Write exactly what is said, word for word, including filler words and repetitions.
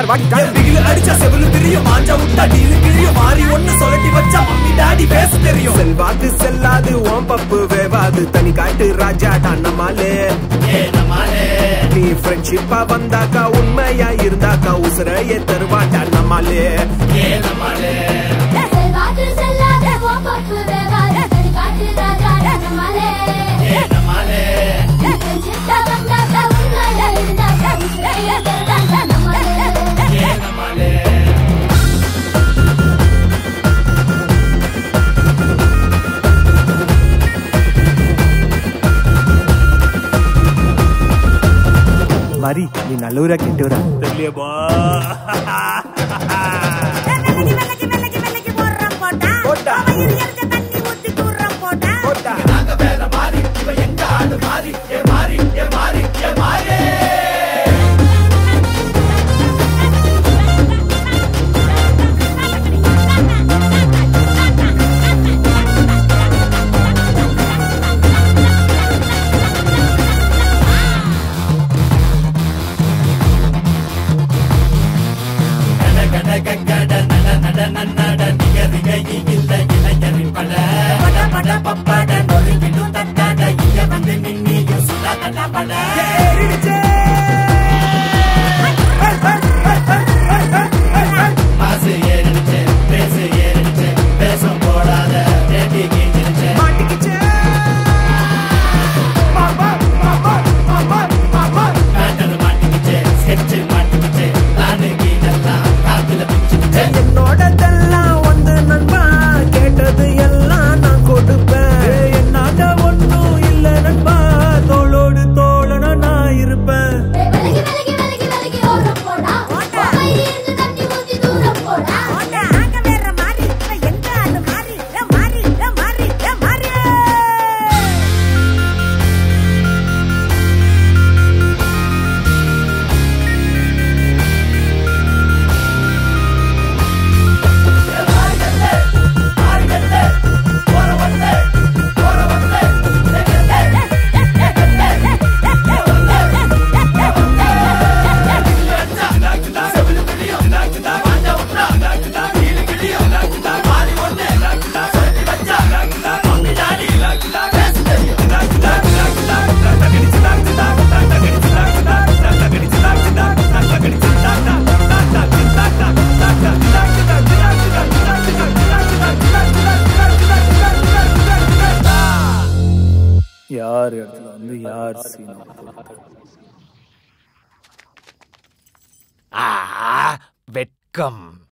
பிகில் அடிச்சா செவலு தெரியும் மாஞ்சா விட்டா டீலு கிழியும் மாறி ஒண்ணு சொல்லட்டி வச்சா மம்மி டாடி பேச தெரியும் செல்வாது செல்லாது ஓம் பப்பு வேவாது தனி காட்டு ராஜா நம்மாலே நீ ஃப்ரெண்ட்ஷிப்பா வந்தாக்கா உண்மையா இருந்தாக்கா உசுரையே தருவாட்டா நம்மாலே செல்வாது செல்லாது ஓம் பப்பு வேவாது தனி காட்டு ராஜா நம்மாலே நம்மாலே ஃப்ரெண்ட்ஷிப்பா வந்தாக்கா உண்மையா இருந்தாக்கா உசுரையே தருவாட்டா நம்மாலே நம்மாலே மாரி நீ நல்லூரா கெட்டூரா தெரியலையப்பா வெள்ளக்கி வெள்ளக்கி வெள்ளக்கி வெள்ளக்கி போறறோம் போடா போடா அவன் இருக்க தண்ணி ஊத்தி தூறறோம் போடா போடா நாங்க வேற மாரி இவ எங்க ஆளு மாரி ஏ மாரி ஏ மாரி ஏ மாரி யார் இடத்துல வந்து யார் சீனா வெட்கம்